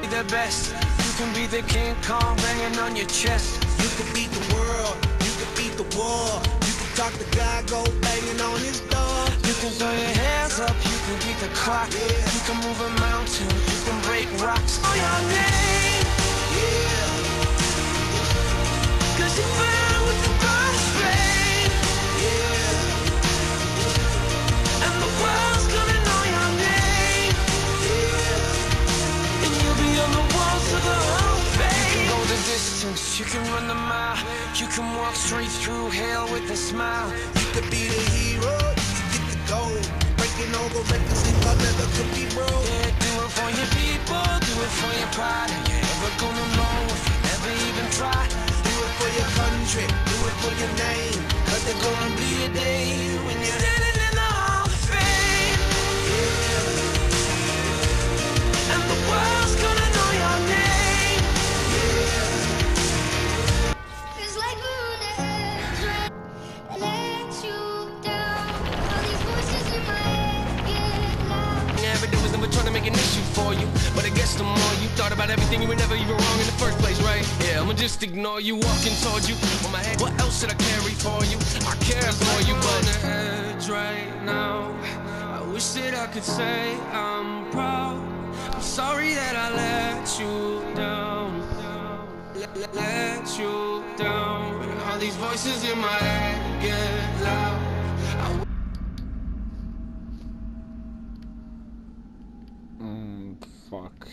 the best. You can be the King Kong banging on your chest. You can beat the world, you can beat the war. You can talk to God, go banging on his door. You can throw your hands up, you can beat the clock. Yeah. You can move a mountain, you can break rocks. Know your name, Yeah, 'cause you burn with the brightest flame. yeah, And the world's gonna know your name. yeah. And you'll be on the walls of the Hall of Fame. You can go the distance, you can run the mile. You can walk straight through hell with a smile. You could be the hero, you can get the gold. Breaking all the records they thought never could be broke. Yeah, do it for your people, do it for your pride. Are you ever gonna know if you never even try? Do it for your country, do it for your name. Cause there's gonna be a day when you're Standing in the Hall of Fame. And the world's gonna know your name. It's like we're on the edge, right? Let you down. All these voices in my head get loud. Yeah, every day was never trying to make an issue for you. But I guess the more you thought about everything, you were never even wrong in the first place, right? Yeah, I'ma just ignore you, walking toward you on my head. What else should I carry for you? I care for you, but on the edge right now. I wish that I could say I'm proud. I'm sorry that I let you down. Let you down. All these voices in my head get loud. Fuck.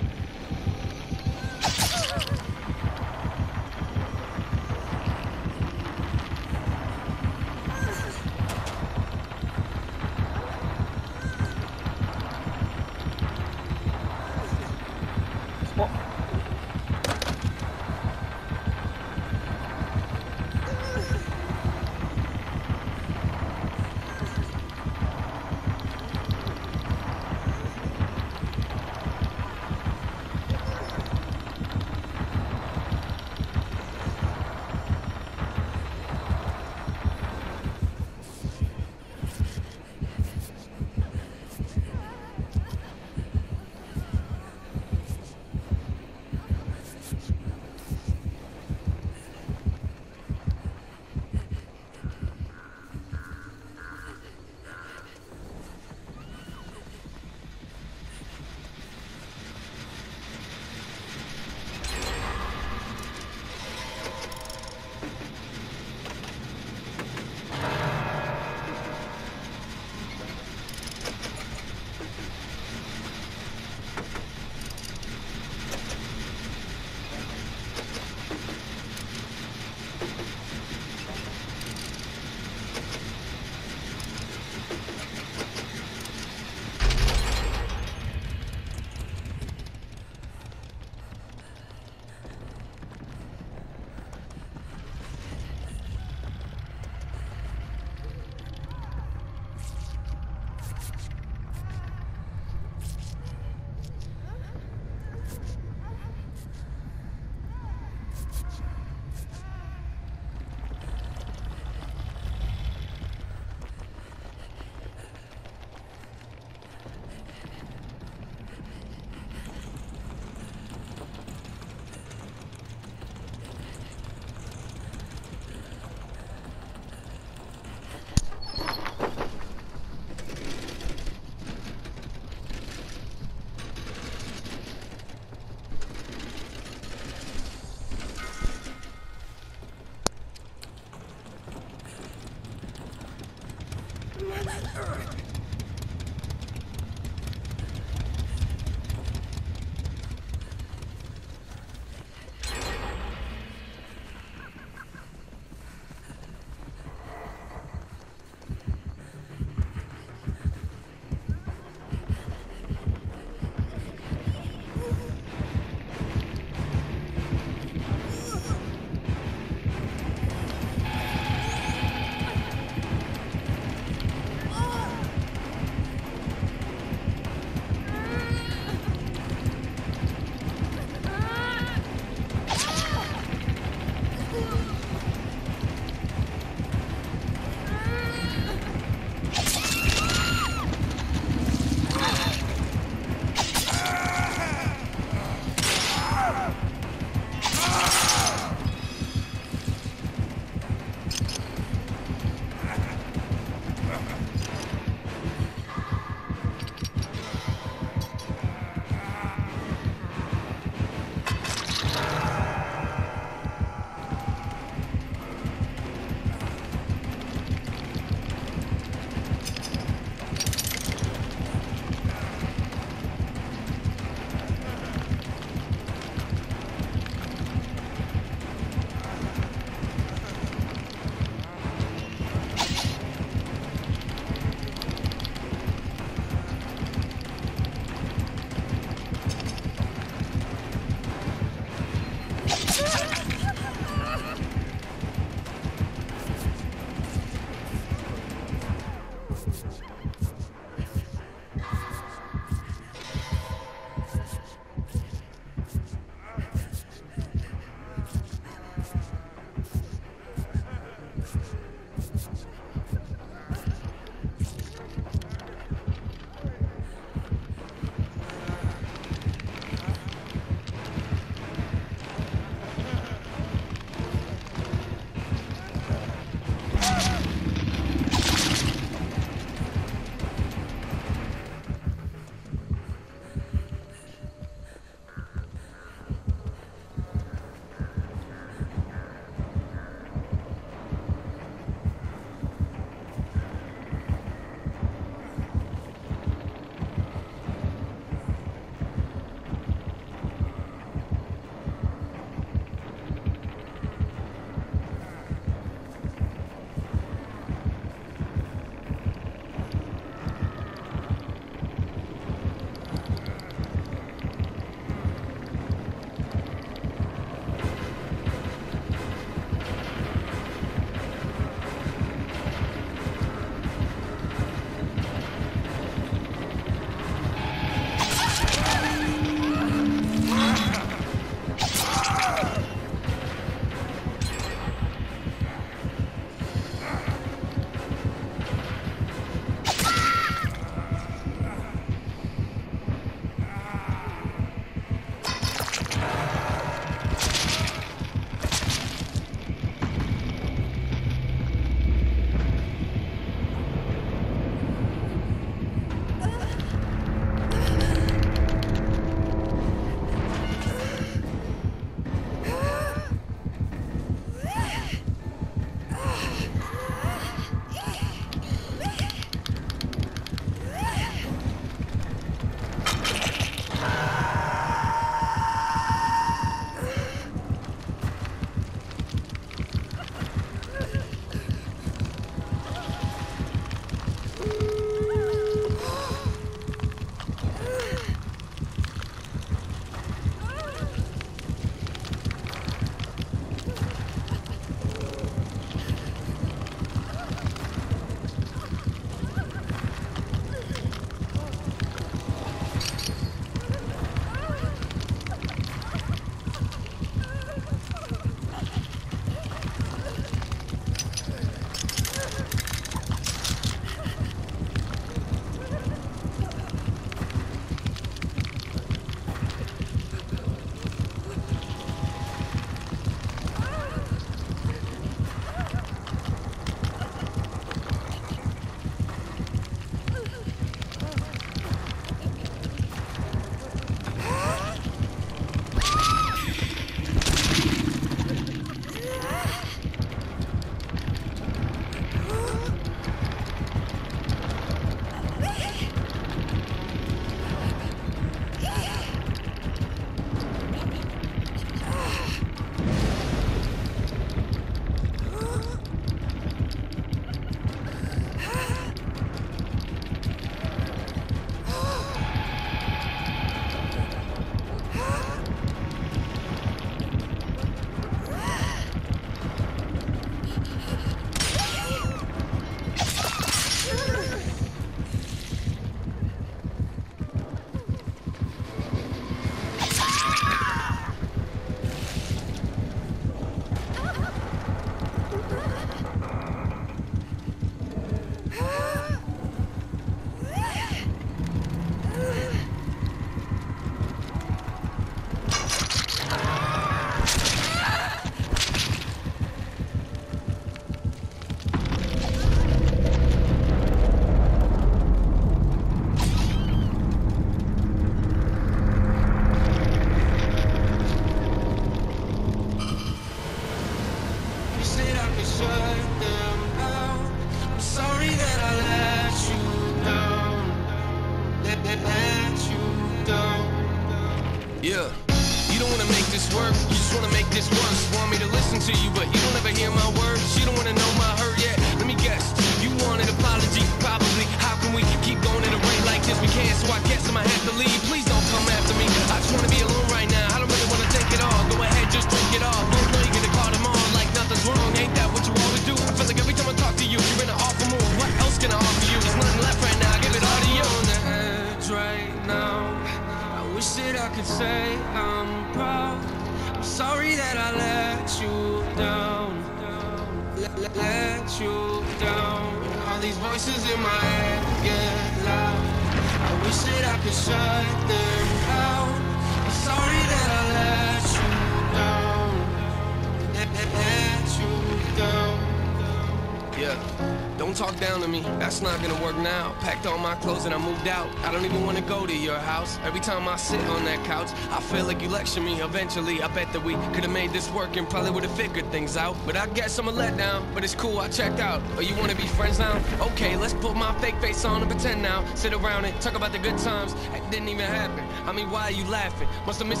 so I guess I'ma have to leave. Please don't come after me. I just wanna be alone right now. I don't really wanna take it all. Go ahead, just drink it all. Oh no, you're gonna call them on like nothing's wrong. Ain't that what you always do? I feel like every time I talk to you, you're in an awful mood. What else can I offer you? There's nothing left right now. I give it all to you. On the edge right now. I wish that I could say I'm proud. I'm sorry that I let you down. Let you down. All these voices in my head get loud. I wish that I could shut them out. I'm sorry that I let you down. Let you down. Yeah. Don't talk down to me, that's not gonna work now. Packed all my clothes and I moved out. I don't even wanna go to your house. Every time I sit on that couch, I feel like you lecture me. Eventually, I bet that we could've made this work and probably would've figured things out. But I guess I'm a letdown, but it's cool, I checked out. Oh, you wanna be friends now? Okay, let's put my fake face on and pretend now. Sit around and talk about the good times. It didn't even happen. I mean, why are you laughing? Must've missed.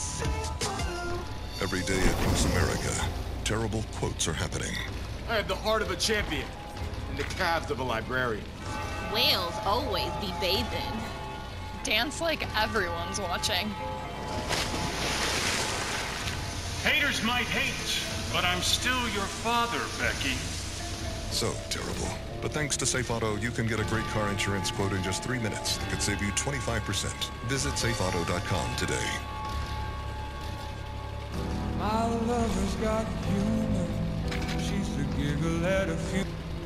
Every day across America, terrible quotes are happening. I have the heart of a champion and the calves of a librarian. Whales always be bathing. Dance like everyone's watching. Haters might hate, but I'm still your father, Becky. So terrible. But thanks to Safe Auto, you can get a great car insurance quote in just 3 minutes that could save you 25%. Visit safeauto.com today. My lover's got humor. She's the giggle at a few.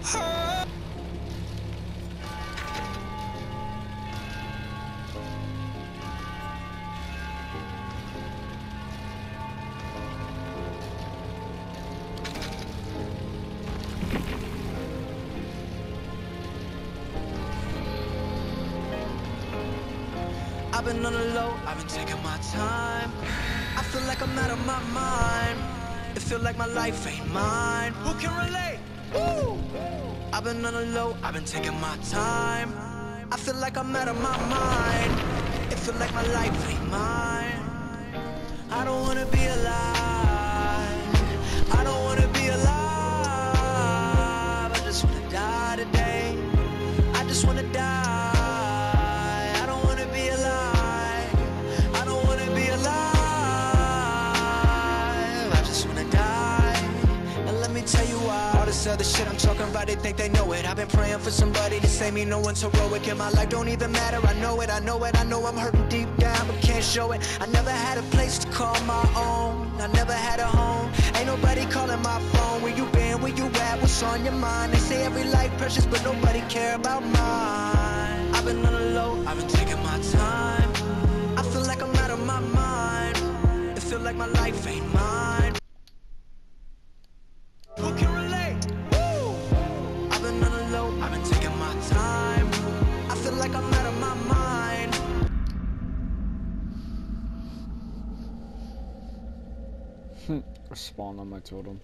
I've been on the low, I've been taking my time. I feel like I'm out of my mind. It feel like my life ain't mine. Who can relate? Woo! I've been on the low, I've been taking my time. I feel like I'm out of my mind. It feel like my life ain't mine. I don't wanna be alive. I don't wanna be alive. I just wanna die today. I just wanna die. I don't wanna be alive. I don't wanna be alive. Tell you why. All this other shit I'm talking about, they think they know it. I've been praying for somebody to save me, no one's heroic. And my life don't even matter, I know it, I know it. I know I'm hurting deep down, but can't show it. I never had a place to call my own. I never had a home. Ain't nobody calling my phone. Where you been, where you at, what's on your mind? They say every life precious, but nobody care about mine. I've been on the low, I've been taking my time. I feel like I'm out of my mind. It feel like my life ain't mine. Who can relate? Woo! I've been on the low, I've been taking my time. I feel like I'm out of my mind. Spawn on my totem.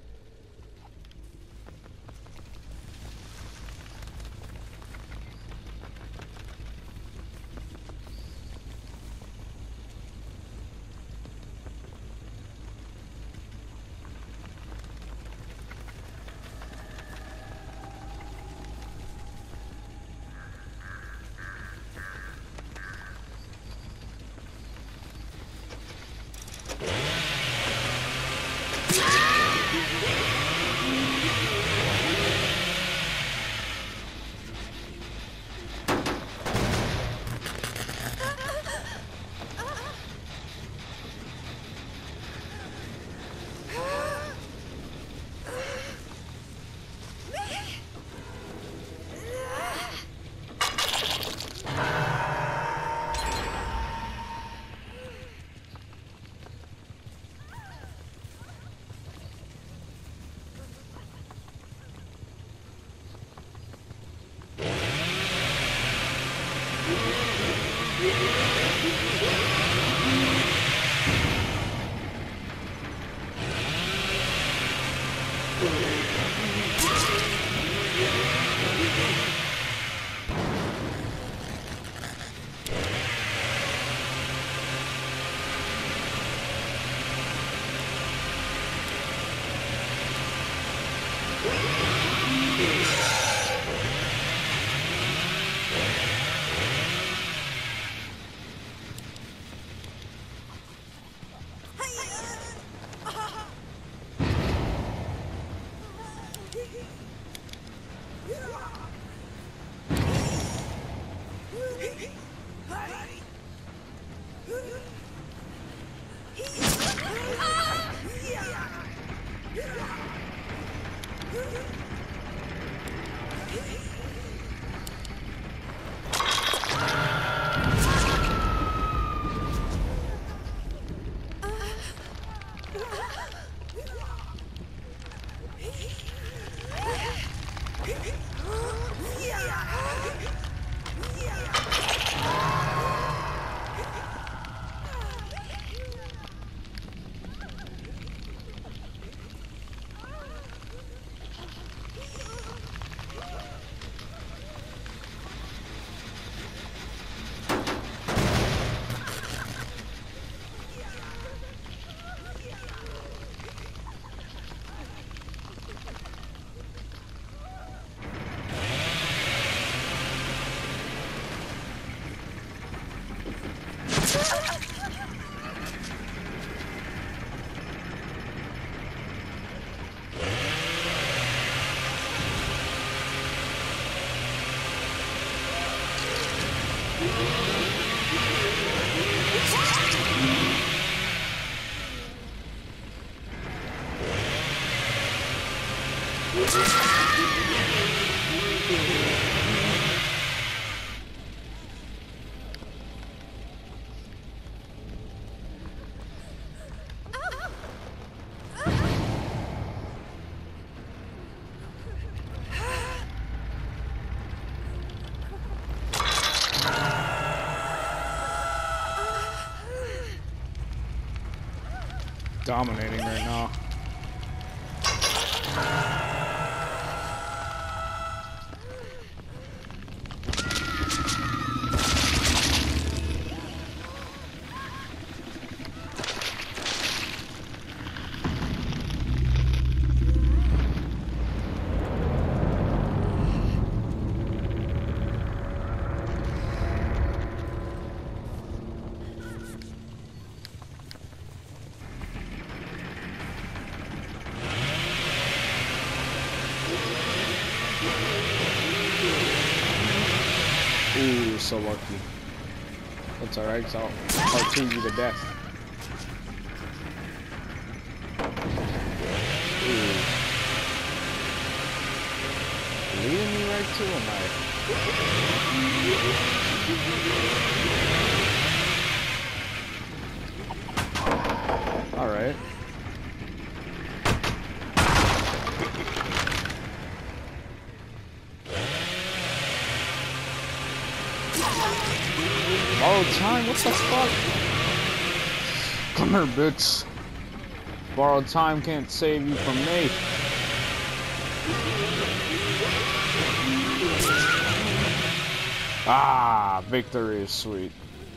Dominating right now. Ooh, so lucky. That's alright, so I'll cartoon you to death. Ooh. Leading me right to a knife. Alright. Borrowed time? What the fuck? Come here, bitch. Borrowed time can't save you from me. Ah, victory is sweet.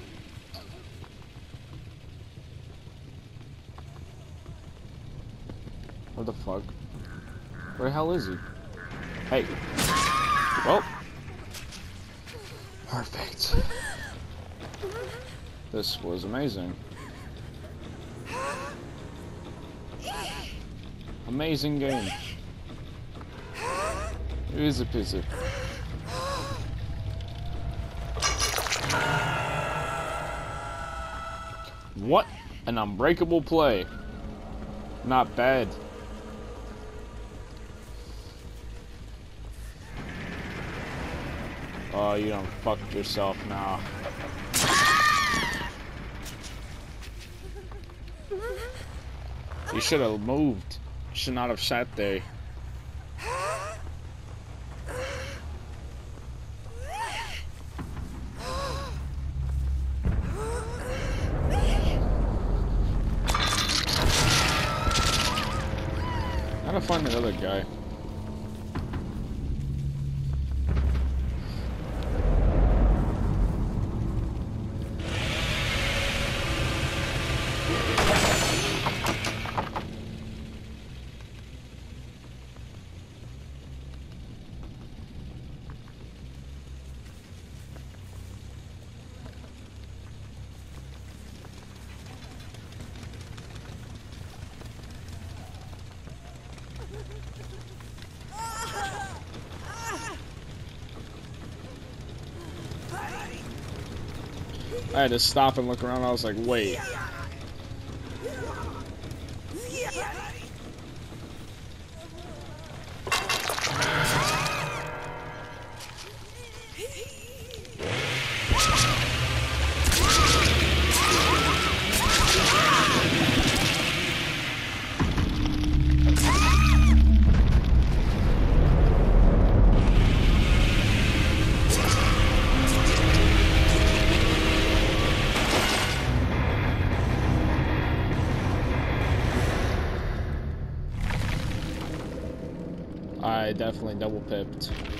What the fuck? Where the hell is he? Hey. Well. Perfect. This was amazing. Amazing game. Easy peasy. What an unbreakable play. Not bad. Oh, you done fucked yourself now. You should have moved. You should not have sat there. Gotta find the other guy. I had to stop and look around. I was like, wait. I definitely double pipped.